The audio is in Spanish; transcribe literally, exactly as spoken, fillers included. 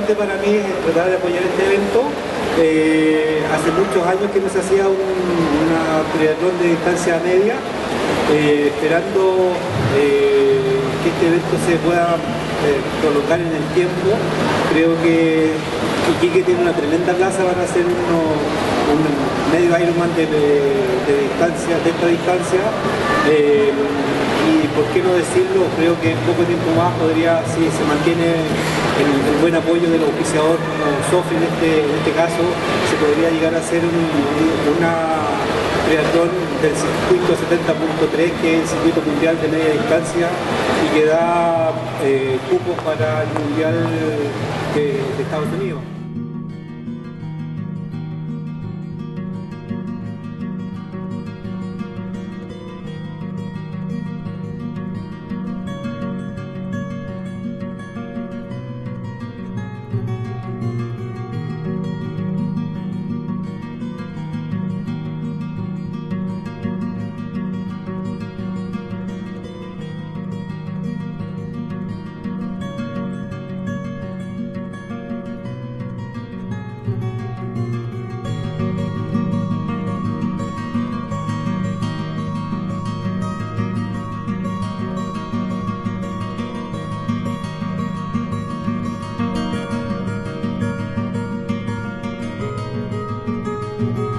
importante para mí es tratar de apoyar este evento. Eh, hace muchos años que no se hacía un, una triatlón de distancia media, eh, esperando eh, que este evento se pueda eh, prolongar en el tiempo. Creo que Iquique tiene una tremenda plaza para hacer uno, un medio Ironman de, de, de distancia, de esta distancia. Eh, y por qué no decirlo, creo que en poco tiempo más podría, si se mantiene el, el buen apoyo del auspiciador como Sofi en este, en este caso, se podría llegar a hacer un, una triatlón del circuito setenta punto tres, que es el circuito mundial de media distancia y que da eh, cupos para el mundial de, de Estados Unidos. Thank you.